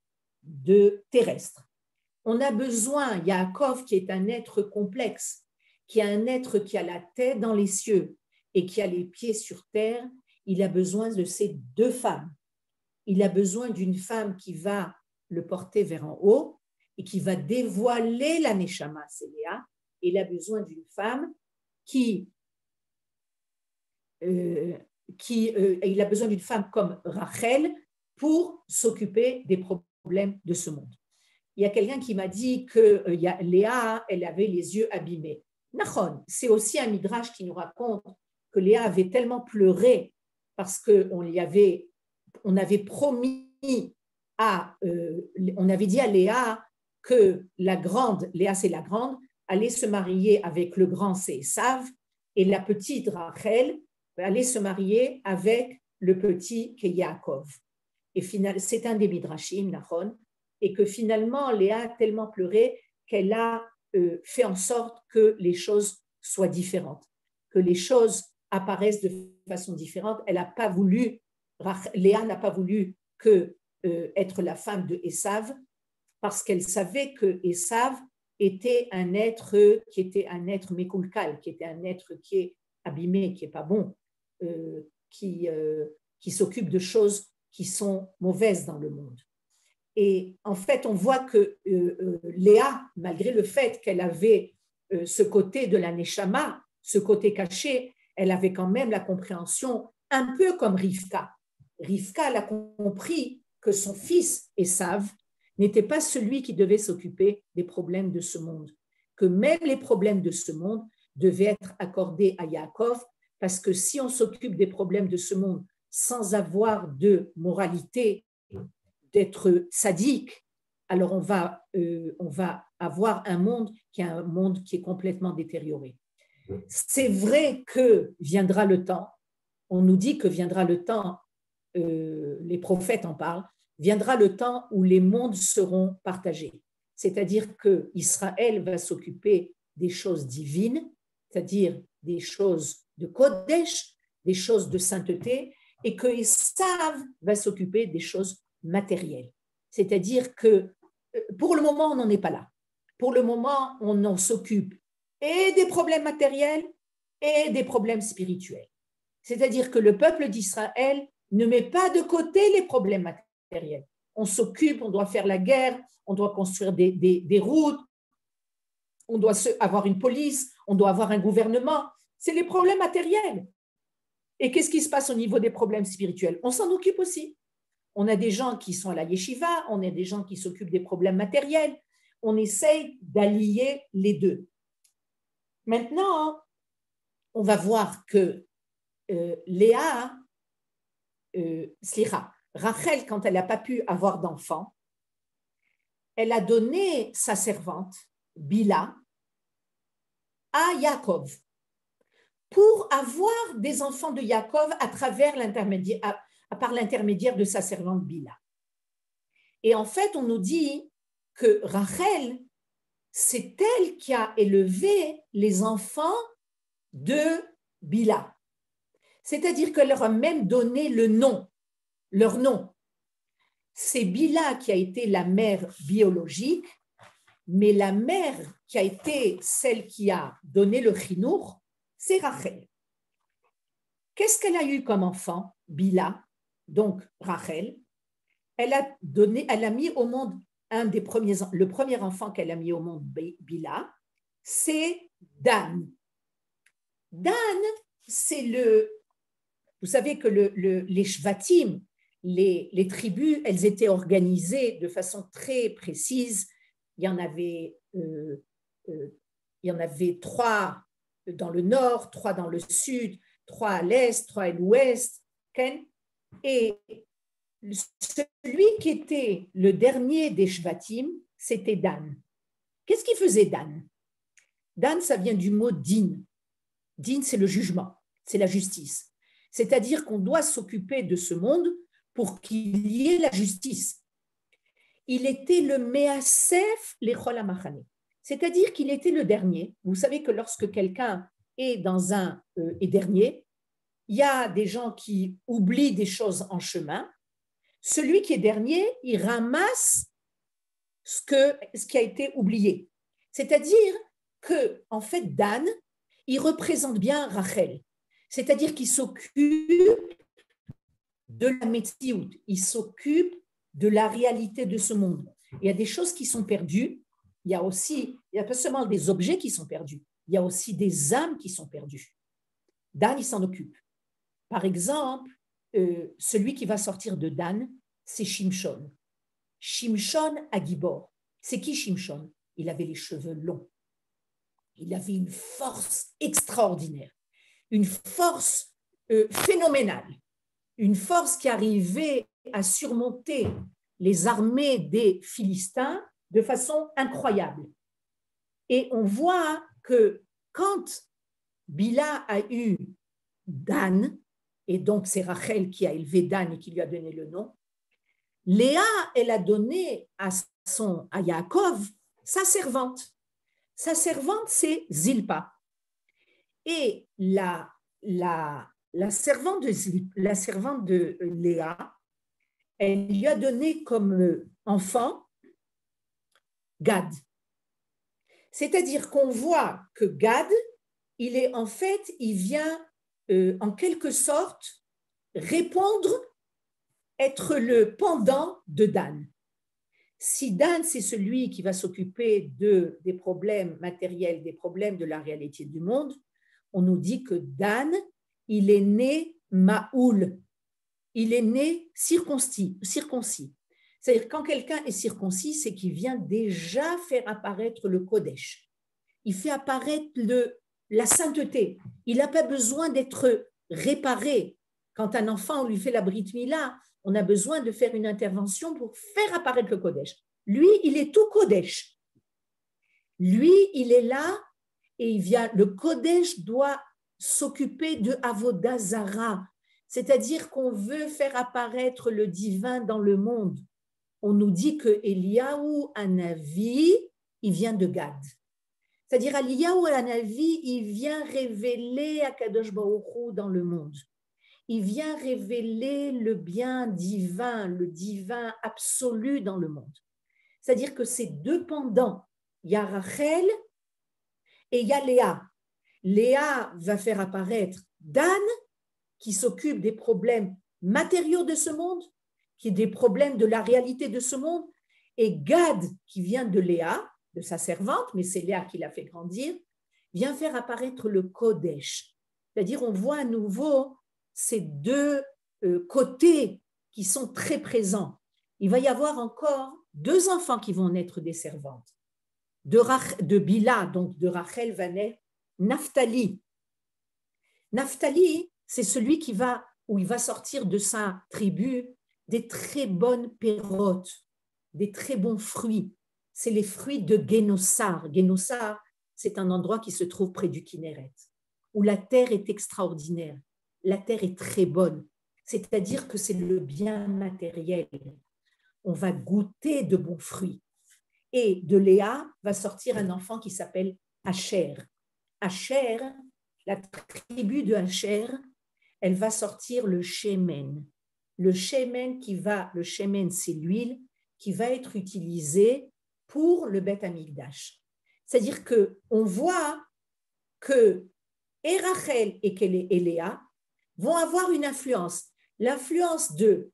terrestres. On a besoin, Yaakov, qui est un être complexe, qui est un être qui a la tête dans les cieux et qui a les pieds sur terre, il a besoin de ces deux femmes. Il a besoin d'une femme qui va le porter vers en haut et qui va dévoiler la Neshama, c'est Léa. Il a besoin d'une femme il a besoin d'une femme comme Rachel pour s'occuper des problèmes de ce monde. Il y a quelqu'un qui m'a dit que Léa, elle avait les yeux abîmés. Nachon, c'est aussi un midrash qui nous raconte que Léa avait tellement pleuré parce qu'on avait promis on avait dit à Léa que la grande, Léa c'est la grande, allait se marier avec le grand, c'est Esav, et la petite Rachel allait se marier avec le petit qui est Yaakov. Et finalement, c'est un des midrashim, Nachon, et que finalement, Léa a tellement pleuré qu'elle a fait en sorte que les choses soient différentes, que les choses apparaissent de façon différente. Elle n'a pas voulu, Léa n'a pas voulu être la femme de Esav, parce qu'elle savait que Esav était un être qui était un être mékoulkal, qui était un être qui est abîmé, qui n'est pas bon, qui qui s'occupe de choses qui sont mauvaises dans le monde. Et en fait, on voit que Léa, malgré le fait qu'elle avait ce côté de la Neshama, ce côté caché, elle avait quand même la compréhension un peu comme Rivka. Rivka, elle a compris que son fils, Esav, n'était pas celui qui devait s'occuper des problèmes de ce monde, que même les problèmes de ce monde devaient être accordés à Yaakov, parce que si on s'occupe des problèmes de ce monde sans avoir de moralité, d'être sadique, alors on va avoir un monde qui est complètement détérioré. C'est vrai que viendra le temps, on nous dit que viendra le temps, les prophètes en parlent, viendra le temps où les mondes seront partagés. C'est-à-dire que Israël va s'occuper des choses divines, c'est-à-dire des choses de Kodesh, des choses de sainteté, et que Esav va s'occuper des choses matérielles. C'est-à-dire que pour le moment, on n'en est pas là. Pour le moment, on en s'occupe et des problèmes matériels et des problèmes spirituels. C'est-à-dire que le peuple d'Israël ne met pas de côté les problèmes matériels. On s'occupe, on doit faire la guerre, on doit construire des routes, on doit avoir une police, on doit avoir un gouvernement. C'est les problèmes matériels. Et qu'est-ce qui se passe au niveau des problèmes spirituels? On s'en occupe aussi. On a des gens qui sont à la yeshiva, on a des gens qui s'occupent des problèmes matériels. On essaye d'allier les deux. Maintenant, on va voir que Rachel, quand elle n'a pas pu avoir d'enfant, elle a donné sa servante, Bila, à Yaakov pour avoir des enfants de Yaakov par l'intermédiaire de sa servante Bila. Et en fait, on nous dit que Rachel, c'est elle qui a élevé les enfants de Bila. C'est-à-dire qu'elle leur a même donné leur nom. C'est Bila qui a été la mère biologique, mais la mère qui a été celle qui a donné le chinour, c'est Rachel. Qu'est-ce qu'elle a eu comme enfant, Bila, donc Rachel? Elle a mis au monde le premier enfant qu'elle a mis au monde, Bila, c'est Dan. Dan, c'est vous savez que les shvatim, les tribus, elles étaient organisées de façon très précise. Il y en avait 3 dans le nord, 3 dans le sud, 3 à l'est, 3 à l'ouest. Et celui qui était le dernier des shvatim, c'était Dan. Qu'est-ce qu'il faisait Dan? Dan, ça vient du mot din. Din, c'est le jugement, c'est la justice. C'est-à-dire qu'on doit s'occuper de ce monde pour qu'il y ait la justice. Il était le measef lechol hamachane. C'est-à-dire qu'il était le dernier. Vous savez que lorsque quelqu'un est dans est dernier, il y a des gens qui oublient des choses en chemin. Celui qui est dernier, il ramasse ce qui a été oublié. C'est-à-dire que, en fait, Dan, il représente bien Rachel. C'est-à-dire qu'il s'occupe de la métiout, il s'occupe de la réalité de ce monde. Il y a des choses qui sont perdues, il y a pas seulement des objets qui sont perdus, il y a aussi des âmes qui sont perdues. Dan, il s'en occupe. Par exemple, celui qui va sortir de Dan, c'est Shimshon. Shimshon Agibor. C'est qui Shimshon? Il avait les cheveux longs. Il avait une force extraordinaire, une force phénoménale, une force qui arrivait à surmonter les armées des Philistins de façon incroyable. Et on voit que quand Bila a eu Dan, et donc c'est Rachel qui a élevé Dan et qui lui a donné le nom, Léa, elle a donné à Yaakov sa servante. Sa servante, c'est Zilpa. Et la servante de Léa, elle lui a donné comme enfant Gad. C'est-à-dire qu'on voit que Gad, il vient en quelque sorte répondre, être le pendant de Dan. Si Dan, c'est celui qui va s'occuper des problèmes matériels, des problèmes de la réalité du monde, on nous dit que Dan, il est né Ma'oul, il est né circoncis. C'est-à-dire quand quelqu'un est circoncis, c'est qu'il vient déjà faire apparaître le Kodesh. Il fait apparaître la sainteté. Il n'a pas besoin d'être réparé. Quand un enfant, on lui fait la Brit Mila, on a besoin de faire une intervention pour faire apparaître le Kodesh. Lui, il est tout Kodesh. Lui, il est là et le Kodesh doit s'occuper de Avodah Zara, c'est-à-dire qu'on veut faire apparaître le divin dans le monde. On nous dit que Eliyahu Hanavi, il vient de Gad. C'est-à-dire Eliyahu Hanavi, il vient révéler Akadosh Baruch Hu dans le monde. Il vient révéler le bien divin, le divin absolu dans le monde. C'est-à-dire que c'est deux pendants. Il y a Rachel et il y a Léa. Léa va faire apparaître Dan, qui s'occupe des problèmes matériaux de ce monde, qui est des problèmes de la réalité de ce monde, et Gad, qui vient de Léa, de sa servante, mais c'est Léa qui l'a fait grandir, vient faire apparaître le Kodesh. C'est-à-dire, on voit à nouveau ces deux côtés qui sont très présents. Il va y avoir encore 2 enfants qui vont naître des servantes. De Bila, donc de Rachel, va naître Naphtali. Naphtali, c'est celui où il va sortir de sa tribu des très bonnes pérotes, des très bons fruits. C'est les fruits de Génossar. Génossar, c'est un endroit qui se trouve près du Kinneret, où la terre est extraordinaire. La terre est très bonne, c'est-à-dire que c'est le bien matériel. On va goûter de bons fruits. Et de Léa va sortir un enfant qui s'appelle Asher. Asher, la tribu de Asher, elle va sortir le Shemen. Le Shemen, c'est l'huile qui va être utilisée pour le Beth Amikdash. C'est-à-dire qu'on voit que Rachel et Léa vont avoir une influence. L'influence de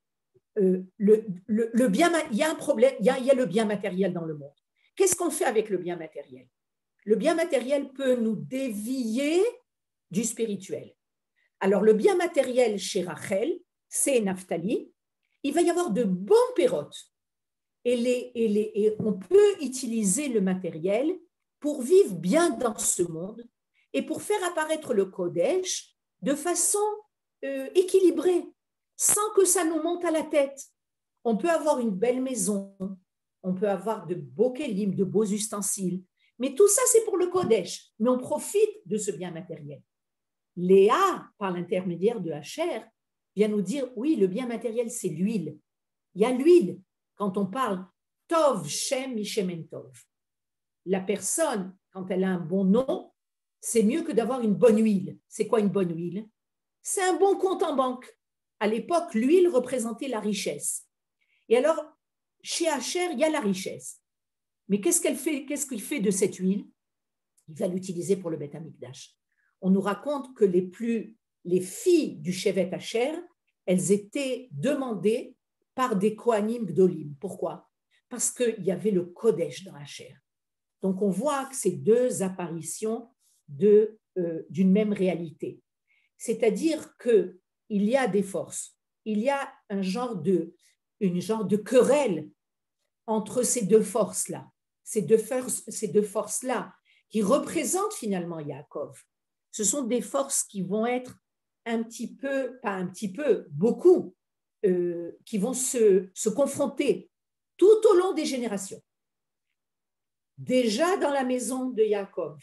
le bien, il y a un problème, il y a le bien matériel dans le monde. Qu'est-ce qu'on fait avec le bien matériel? Le bien matériel peut nous dévier du spirituel. Alors, le bien matériel chez Rachel, c'est Naphtali. Il va y avoir de bons pérotes. Et on peut utiliser le matériel pour vivre bien dans ce monde et pour faire apparaître le Kodesh de façon équilibrée, sans que ça nous monte à la tête. On peut avoir une belle maison, on peut avoir de beaux kélim, de beaux ustensiles, mais tout ça, c'est pour le Kodesh. Mais on profite de ce bien matériel. Léa, par l'intermédiaire de Asher, vient nous dire, oui, le bien matériel, c'est l'huile. Il y a l'huile. Quand on parle Tov, Shem, Mishemen Tov. La personne, quand elle a un bon nom, c'est mieux que d'avoir une bonne huile. C'est quoi une bonne huile? C'est un bon compte en banque. À l'époque, l'huile représentait la richesse. Et alors, chez Asher, il y a la richesse. Mais qu'est-ce qu'il fait de cette huile? Il va l'utiliser pour le Beth Amikdash. On nous raconte que les filles du Shevet Asher, elles étaient demandées par des Kohanim Gdolim. Pourquoi? Parce qu'il y avait le Kodesh dans Asher. Donc, on voit que c'est 2 apparitions d'une même réalité. C'est-à-dire qu'il y a des forces. Il y a une genre de querelle entre ces 2 forces-là. Ces deux forces-là qui représentent finalement Yaakov. Ce sont des forces qui vont être beaucoup, qui vont se confronter tout au long des générations. Déjà dans la maison de Yaakov,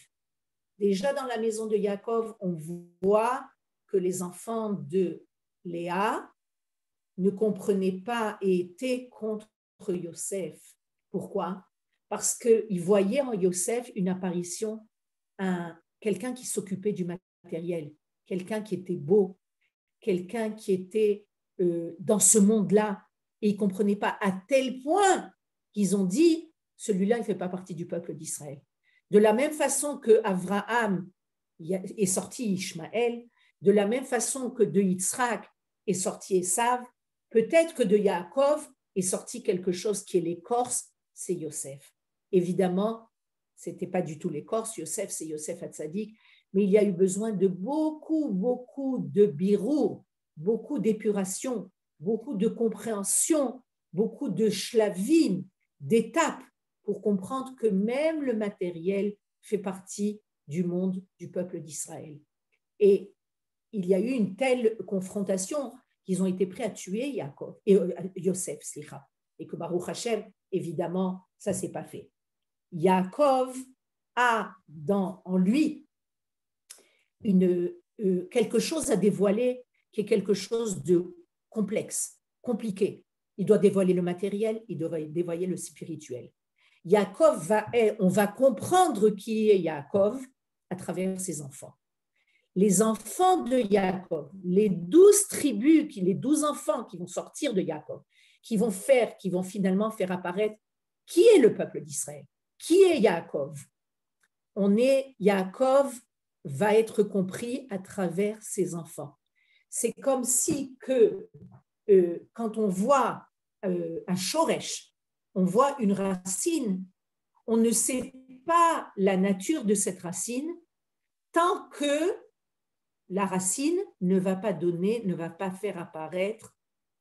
on voit que les enfants de Léa ne comprenaient pas et étaient contre Yosef. Pourquoi? Parce qu'ils voyaient en Yosef une apparition, quelqu'un qui s'occupait du matériel, quelqu'un qui était beau, quelqu'un qui était dans ce monde-là, et ils ne comprenaient pas à tel point qu'ils ont dit, celui-là, il ne fait pas partie du peuple d'Israël. De la même façon qu'Avraham est sorti Ishmaël, de la même façon que de Yitzhak est sorti Esav, peut-être que de Yaakov est sorti quelque chose qui est l'écorce, c'est Yosef. Évidemment, ce n'était pas du tout l'écorce, Yosef, c'est Yosef Hatzadik, mais il y a eu besoin de beaucoup de birour, beaucoup d'épuration, beaucoup de compréhension, beaucoup de shlavim, d'étapes, pour comprendre que même le matériel fait partie du monde du peuple d'Israël. Et il y a eu une telle confrontation qu'ils ont été prêts à tuer Yosef, et que Baruch Hashem, évidemment, ça ne s'est pas fait. Yaakov a en lui quelque chose à dévoiler qui est quelque chose de complexe, compliqué. Il doit dévoiler le matériel, il doit dévoiler le spirituel. Yaakov on va comprendre qui est Yaakov à travers ses enfants. Les enfants de Yaakov, les 12 tribus, les 12 enfants qui vont sortir de Yaakov, qui vont finalement faire apparaître qui est le peuple d'Israël, qui est Yaakov. Yaakov va être compris à travers ses enfants. C'est comme si quand on voit un shoresh, on voit une racine, on ne sait pas la nature de cette racine tant que la racine ne va pas faire apparaître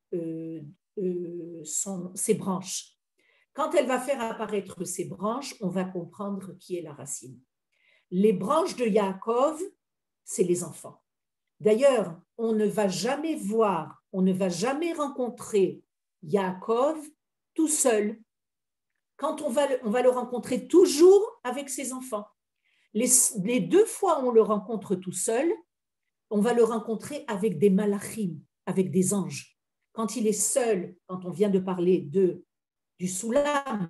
ses branches. Quand elle va faire apparaître ses branches, on va comprendre qui est la racine. Les branches de Yaakov, c'est les enfants. D'ailleurs, on ne va jamais rencontrer Yaakov tout seul. Quand on va le rencontrer toujours avec ses enfants. Les 2 fois où on le rencontre tout seul, on va le rencontrer avec des malachim, avec des anges. Quand il est seul, quand on vient de parler du soulam,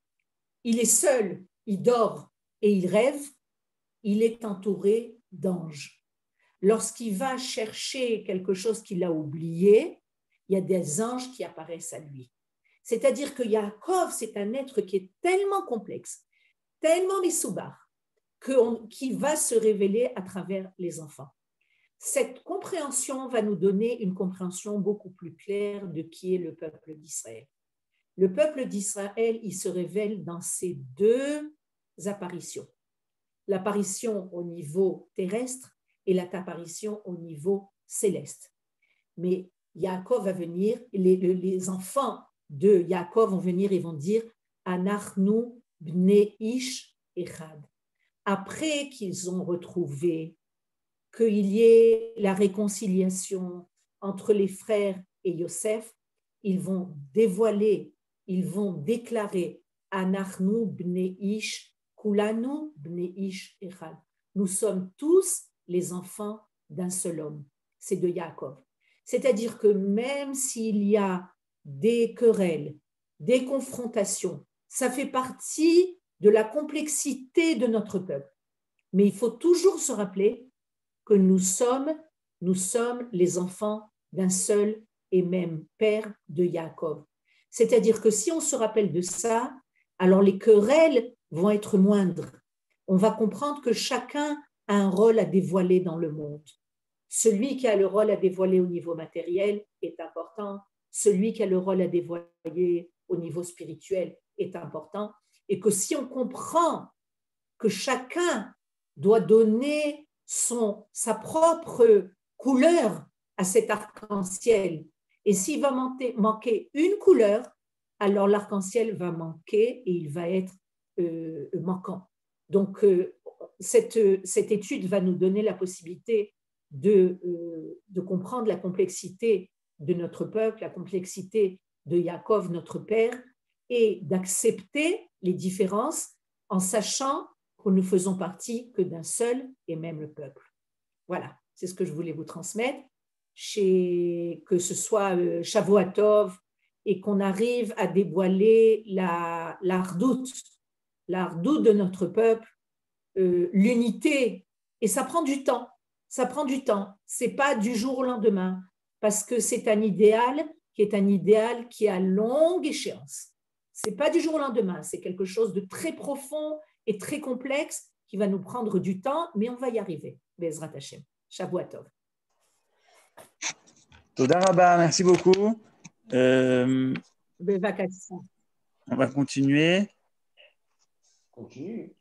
il est seul, il dort et il rêve, il est entouré d'anges. Lorsqu'il va chercher quelque chose qu'il a oublié, il y a des anges qui apparaissent à lui. C'est-à-dire que Yaakov, c'est un être qui est tellement complexe, tellement misoubar, qui va se révéler à travers les enfants. Cette compréhension va nous donner une compréhension beaucoup plus claire de qui est le peuple d'Israël. Le peuple d'Israël, il se révèle dans ces 2 apparitions. L'apparition au niveau terrestre et l'apparition au niveau céleste. Mais Yaakov va venir, les enfants de Yaakov vont venir et vont dire « Anachnu bnei ish echad ». Après qu'ils ont retrouvé qu'il y ait la réconciliation entre les frères et Yosef, ils vont dévoiler, ils vont déclarer « Anachnu bnei ish, kulanu bnei ish echad ». Nous sommes tous les enfants d'un seul homme, c'est de Yaakov. C'est-à-dire que même s'il y a des querelles, des confrontations, ça fait partie de la complexité de notre peuple. Mais il faut toujours se rappeler que nous sommes les enfants d'un seul et même père de Yaakov. C'est-à-dire que si on se rappelle de ça, alors les querelles vont être moindres. On va comprendre que chacun a un rôle à dévoiler dans le monde. Celui qui a le rôle à dévoiler au niveau matériel est important. Celui qui a le rôle à dévoiler au niveau spirituel est important. Et que si on comprend que chacun doit donner sa propre couleur à cet arc-en-ciel, et s'il va manquer une couleur, alors l'arc-en-ciel va manquer et il va être manquant. Donc, cette étude va nous donner la possibilité de comprendre la complexité de notre peuple, la complexité de Yaakov, notre père, et d'accepter les différences en sachant que nous ne faisons partie que d'un seul et même peuple. Voilà, c'est ce que je voulais vous transmettre, que ce soit Shavuot Tov, et qu'on arrive à dévoiler l'ardoute de notre peuple, l'unité, et ça prend du temps. C'est pas du jour au lendemain, parce que c'est un idéal qui est à longue échéance. C'est pas du jour au lendemain, c'est quelque chose de très profond et très complexe qui va nous prendre du temps, mais on va y arriver. Bezrat Hashem. Shavuot Tov. Toda Rabba, merci beaucoup. On va continuer. Continue.